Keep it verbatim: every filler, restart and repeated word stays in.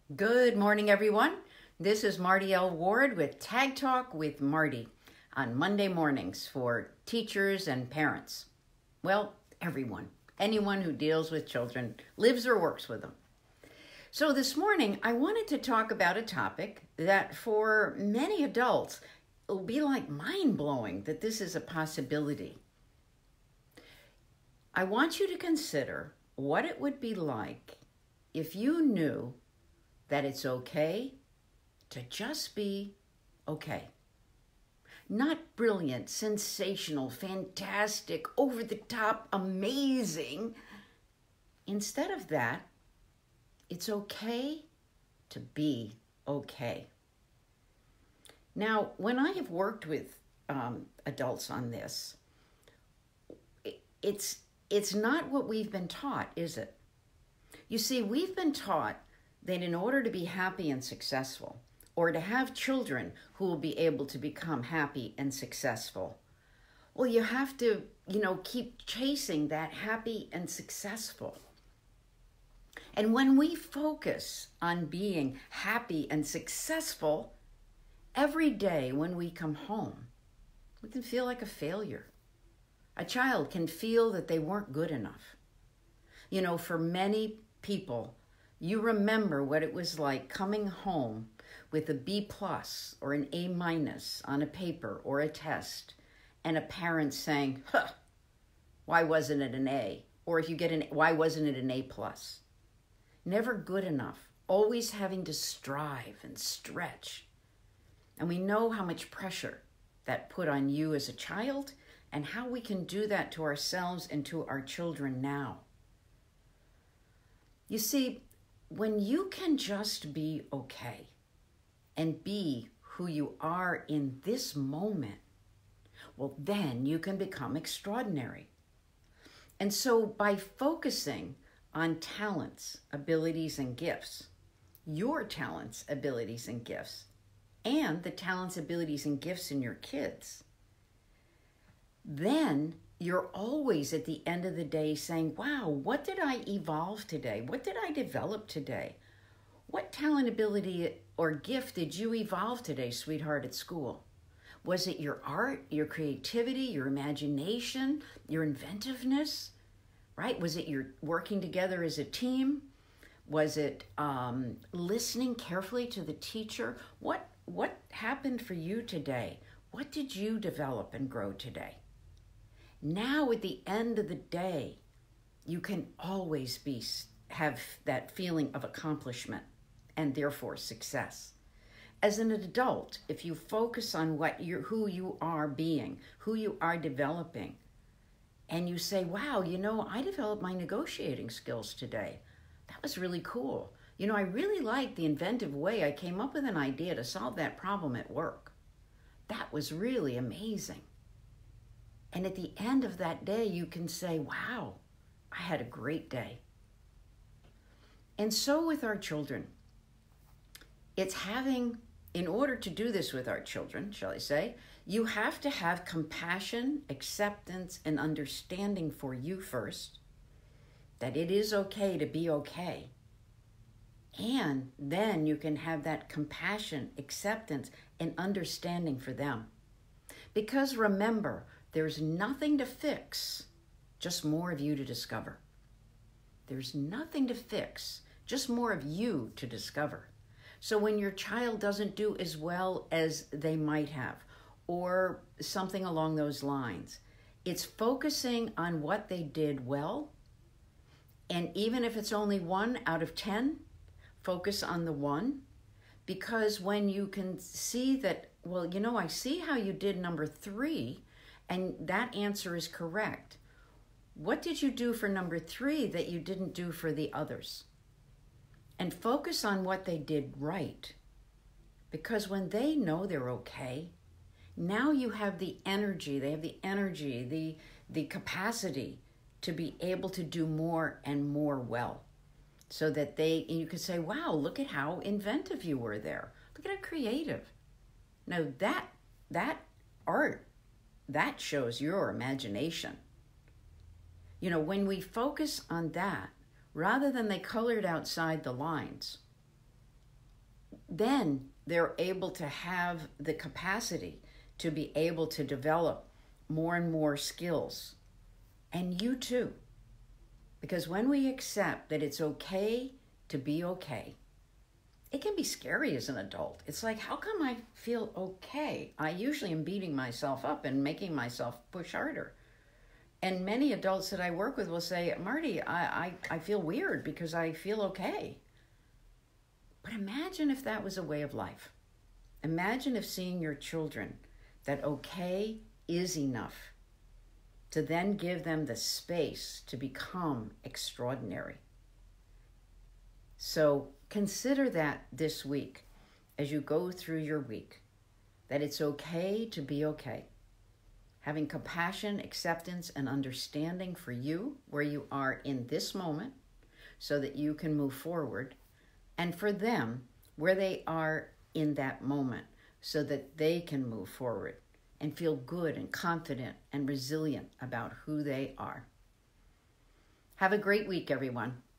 Good morning, everyone. This is Marty L. Ward with TAGTalk with Marty on Monday mornings for teachers and parents. Well, everyone, anyone who deals with children, lives or works with them. So this morning, I wanted to talk about a topic that for many adults, it'll be like mind-blowing that this is a possibility. I want you to consider what it would be like if you knew that it's okay to just be okay. Not brilliant, sensational, fantastic, over the top, amazing. Instead of that, it's okay to be okay. Now, when I have worked with um, adults on this, it's, it's not what we've been taught, is it? You see, we've been taught that in order to be happy and successful, or to have children who will be able to become happy and successful, well, you have to, you know, keep chasing that happy and successful. And when we focus on being happy and successful, every day when we come home, we can feel like a failure. A child can feel that they weren't good enough. You know, for many people, you remember what it was like coming home with a B plus or an A minus on a paper or a test, and a parent saying, huh, why wasn't it an A? Or if you get an, why wasn't it an A plus? Never good enough, always having to strive and stretch. And we know how much pressure that put on you as a child and how we can do that to ourselves and to our children now. You see, when you can just be okay and be who you are in this moment, well, then you can become extraordinary. And so by focusing on talents, abilities, and gifts, your talents, abilities, and gifts, and the talents, abilities, and gifts in your kids, then you're always at the end of the day saying, wow, what did I evolve today? What did I develop today? What talent, ability, or gift did you evolve today, sweetheart, at school? Was it your art, your creativity, your imagination, your inventiveness, right? Was it your working together as a team? Was it um, listening carefully to the teacher? What, what happened for you today? What did you develop and grow today? Now, at the end of the day, you can always be have that feeling of accomplishment and therefore success. As an adult, if you focus on what you're, who you are being, who you are developing, and you say, wow, you know, I developed my negotiating skills today. That was really cool. You know, I really liked the inventive way I came up with an idea to solve that problem at work. That was really amazing. And at the end of that day, you can say, wow, I had a great day. And so with our children, it's having, in order to do this with our children, shall I say, you have to have compassion, acceptance, and understanding for you first, that it is okay to be okay. And then you can have that compassion, acceptance, and understanding for them. Because remember, there's nothing to fix, just more of you to discover. There's nothing to fix, just more of you to discover. So when your child doesn't do as well as they might have, or something along those lines, it's focusing on what they did well. And even if it's only one out of ten, focus on the one. Because when you can see that, well, you know, I see how you did number three, and that answer is correct. What did you do for number three that you didn't do for the others? And focus on what they did right. Because when they know they're okay, now you have the energy, they have the energy, the, the capacity to be able to do more and more well. So that they, you could say, wow, look at how inventive you were there. Look at how creative. Now that, that art, that shows your imagination. You know, when we focus on that, rather than they colored outside the lines, then they're able to have the capacity to be able to develop more and more skills. And you too. Because when we accept that it's okay to be okay, it can be scary as an adult. It's like, how come I feel okay? I usually am beating myself up and making myself push harder. And many adults that I work with will say, Marty, I, I, I feel weird because I feel okay. But imagine if that was a way of life. Imagine if seeing your children that okay is enough to then give them the space to become extraordinary. So consider that this week as you go through your week, that it's okay to be okay. Having compassion, acceptance, and understanding for you where you are in this moment so that you can move forward, and for them where they are in that moment so that they can move forward and feel good and confident and resilient about who they are. Have a great week, everyone.